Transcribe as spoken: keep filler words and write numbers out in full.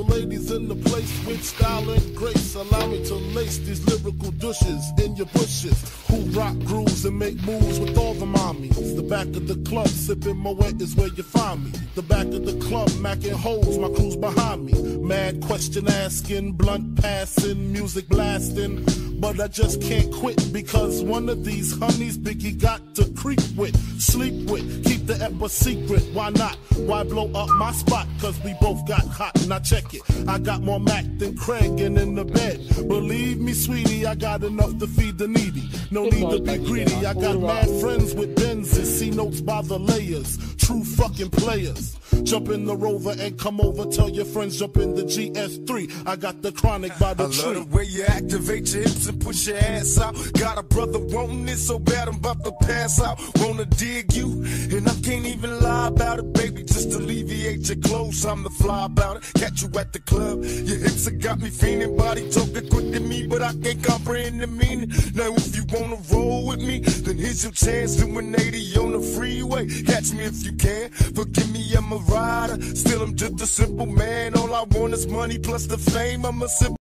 the ladies in the place with style and grace. Allow me to lace these lyrical douches in your bushes, who rock grooves and make moves with all the mommies. The back of the club sipping Moet is where you find me. The back of the club macking holes, my crew's behind me. Mad question asking, blunt passing, music blasting. But I just can't quit because one of these honeys Biggie got to creep with, sleep with, keep the ep a secret. Why not? Why blow up my spot? Cause we both got hot. Now check it. I got more Mac than Craig and in the bed. Believe me, sweetie, I got enough to feed the needy. No need to be greedy. I got mad friends with Benzes, see notes by the layers. True fucking players. Jump in the Rover and come over. Tell your friends jump in the G S three. I got the chronic by the I tree. love the way you activate your hips and push your ass out. Got a brother wanting it so bad I'm about to pass out. Wanna dig you, and I can't even lie about it, baby. Just alleviate your clothes, I'm the fly about it. Catch you at the club, your hips have got me fiending. Body talking quick to me, but I can't comprehend the meaning. Now if you wanna roll with me, then here's your chance to one eighty on the freeway. Catch me if you can, forgive me, I'm a rider. Still I'm just a simple man, all I want is money plus the fame. I'm a simple